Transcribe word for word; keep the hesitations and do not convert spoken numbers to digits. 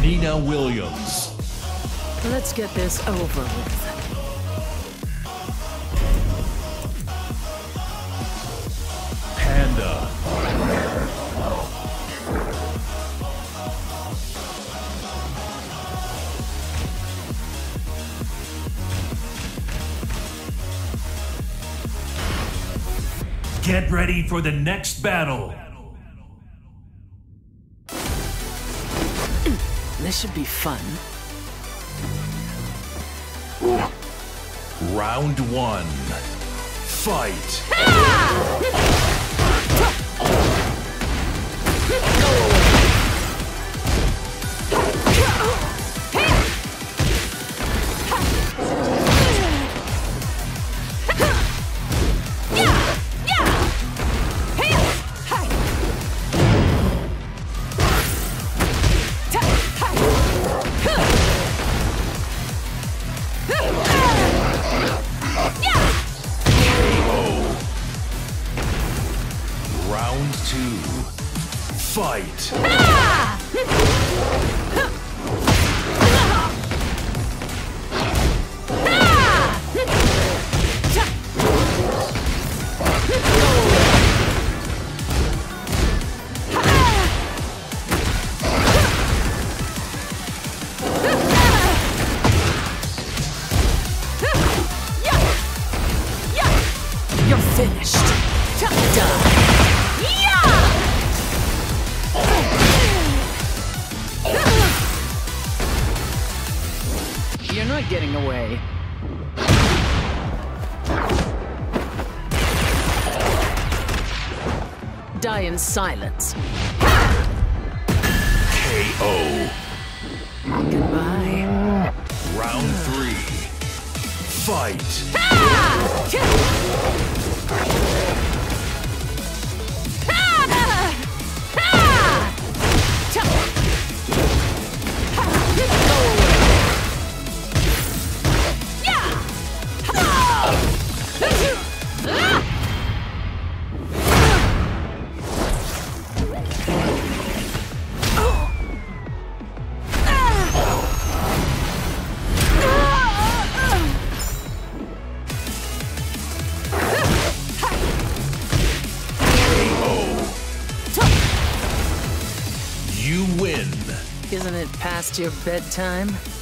Nina Williams. Let's get this over with. Panda. Get ready for the next battle. This should be fun. Round one. Fight. Round two. Fight. You're finished. Done. You're not getting away. Die in silence. K O. Goodbye. Round three. Fight. You win. Isn't it past your bedtime?